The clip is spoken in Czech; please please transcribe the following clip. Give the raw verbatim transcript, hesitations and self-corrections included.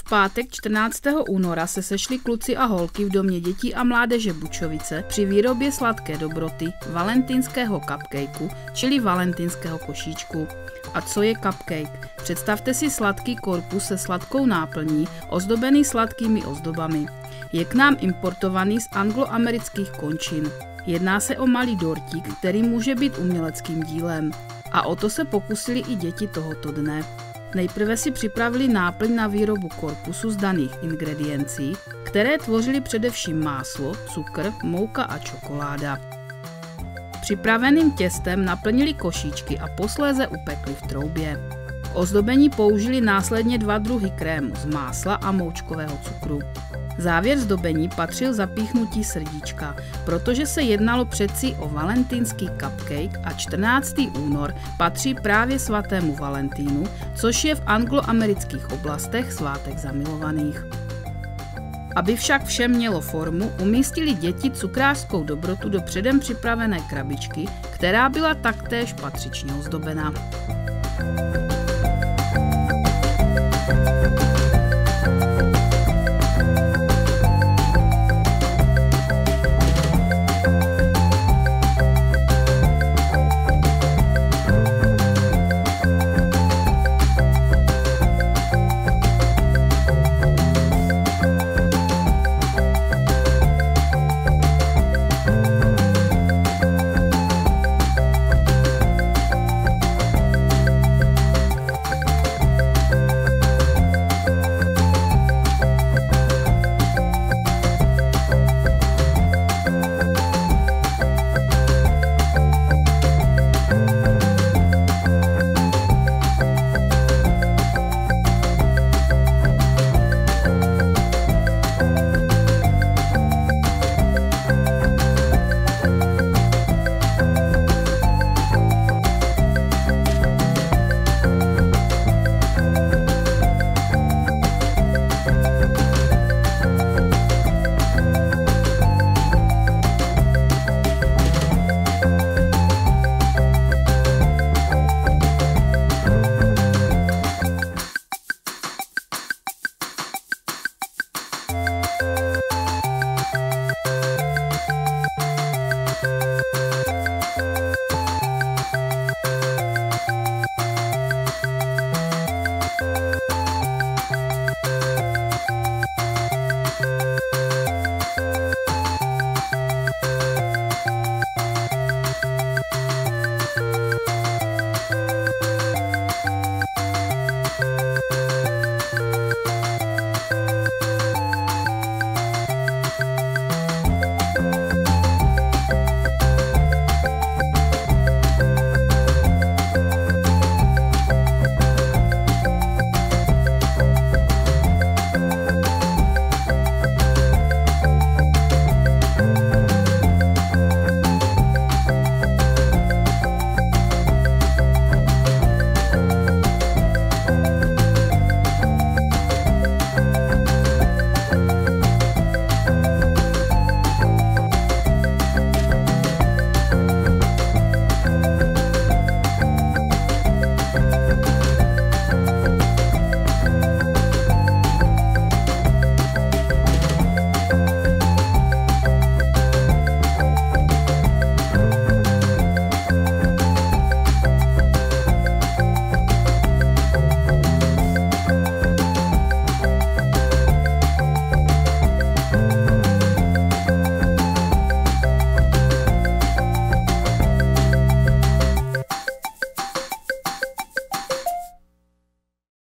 V pátek čtrnáctého února se sešli kluci a holky v domě dětí a mládeže Bučovice při výrobě sladké dobroty, valentýnského cupcakeu, čili valentýnského košíčku. A co je cupcake? Představte si sladký korpus se sladkou náplní, ozdobený sladkými ozdobami. Je k nám importovaný z angloamerických končin. Jedná se o malý dortík, který může být uměleckým dílem. A o to se pokusili i děti tohoto dne. Nejprve si připravili náplň na výrobu korpusu z daných ingrediencí, které tvořily především máslo, cukr, mouka a čokoláda. Připraveným těstem naplnili košíčky a posléze upekli v troubě. K ozdobení použili následně dva druhy krému z másla a moučkového cukru. Závěr zdobení patřil zapíchnutí srdíčka, protože se jednalo přeci o valentýnský cupcake a čtrnáctý únor patří právě svatému Valentínu, což je v angloamerických oblastech svátek zamilovaných. Aby však vše mělo formu, umístili děti cukrářskou dobrotu do předem připravené krabičky, která byla taktéž patřičně ozdobena.